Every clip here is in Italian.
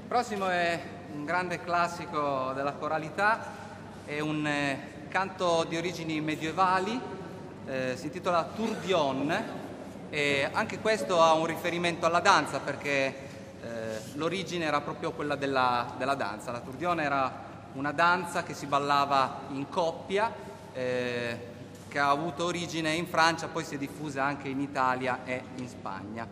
Il prossimo è un grande classico della coralità, è un canto di origini medievali, si intitola Tourbillon, e anche questo ha un riferimento alla danza perché l'origine era proprio quella della danza. La Tourbillon era una danza che si ballava in coppia, che ha avuto origine in Francia, poi si è diffusa anche in Italia e in Spagna.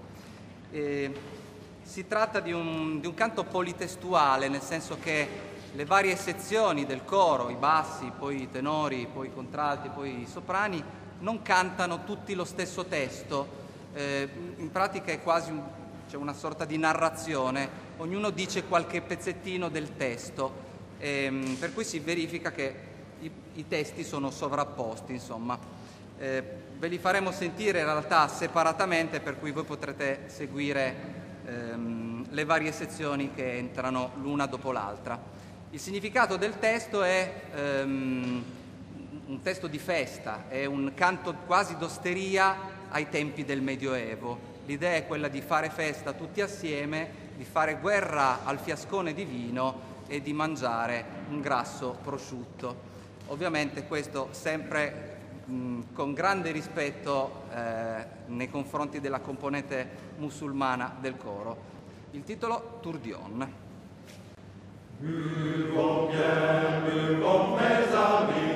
Si tratta di un canto politestuale, nel senso che le varie sezioni del coro, i bassi, poi i tenori, poi i contralti, poi i soprani, non cantano tutti lo stesso testo. In pratica è quasi c'è una sorta di narrazione, ognuno dice qualche pezzettino del testo, per cui si verifica che i testi sono sovrapposti, insomma. Ve li faremo sentire in realtà separatamente, per cui voi potrete seguire le varie sezioni che entrano l'una dopo l'altra. Il significato del testo è un testo di festa, è un canto quasi d'osteria ai tempi del Medioevo. L'idea è quella di fare festa tutti assieme, di fare guerra al fiascone di vino e di mangiare un grasso prosciutto. Ovviamente questo sempre con grande rispetto nei confronti della componente musulmana del coro. Il titolo Tourbillon. Mes amis.